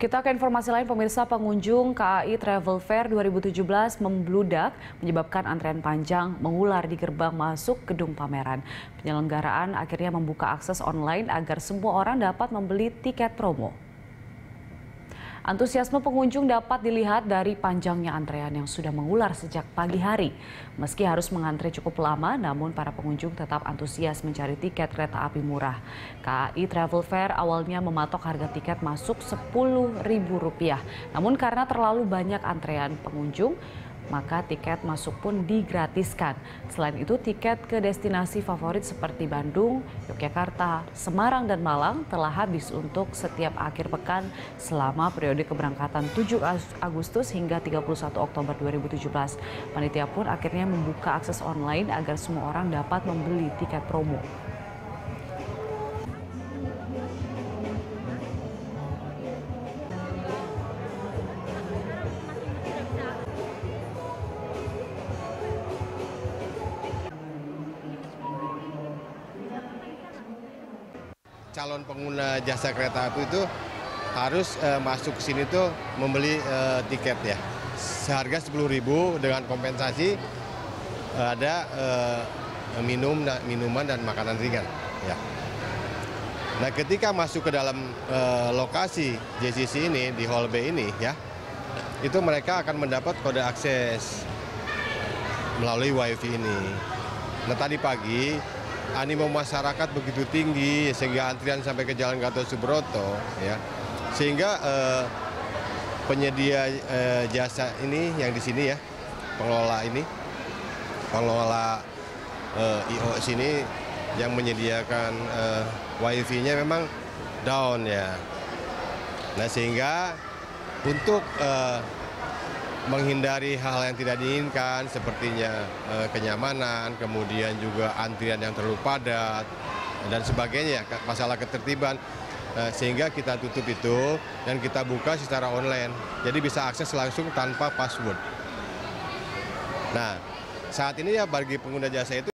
Kita ke informasi lain, pemirsa. Pengunjung KAI Travel Fair 2017 membludak menyebabkan antrean panjang mengular di gerbang masuk gedung pameran. Penyelenggaraan akhirnya membuka akses online agar semua orang dapat membeli tiket promo. Antusiasme pengunjung dapat dilihat dari panjangnya antrean yang sudah mengular sejak pagi hari. Meski harus mengantre cukup lama, namun para pengunjung tetap antusias mencari tiket kereta api murah. KAI Travel Fair awalnya mematok harga tiket masuk Rp10.000. Namun karena terlalu banyak antrean pengunjung, maka tiket masuk pun digratiskan. Selain itu, tiket ke destinasi favorit seperti Bandung, Yogyakarta, Semarang, dan Malang telah habis untuk setiap akhir pekan selama periode keberangkatan 7 Agustus hingga 31 Oktober 2017. Panitia pun akhirnya membuka akses online agar semua orang dapat membeli tiket promo. Calon pengguna jasa kereta api itu harus masuk ke sini tuh membeli tiket ya. Seharga Rp10.000 dengan kompensasi ada minuman dan makanan ringan ya. Nah, ketika masuk ke dalam lokasi JCC ini di Hall B ini ya, itu mereka akan mendapat kode akses melalui WiFi ini. Nah, tadi pagi animo masyarakat begitu tinggi sehingga antrian sampai ke Jalan Gatot Subroto ya, sehingga penyedia jasa ini yang di sini ya, pengelola IO sini yang menyediakan WiFi-nya memang down ya. Nah, sehingga untuk menghindari hal yang tidak diinginkan sepertinya kenyamanan, kemudian juga antrian yang terlalu padat dan sebagainya, masalah ketertiban, sehingga kita tutup itu dan kita buka secara online, jadi bisa akses langsung tanpa password. Nah, saat ini ya bagi pengguna jasa itu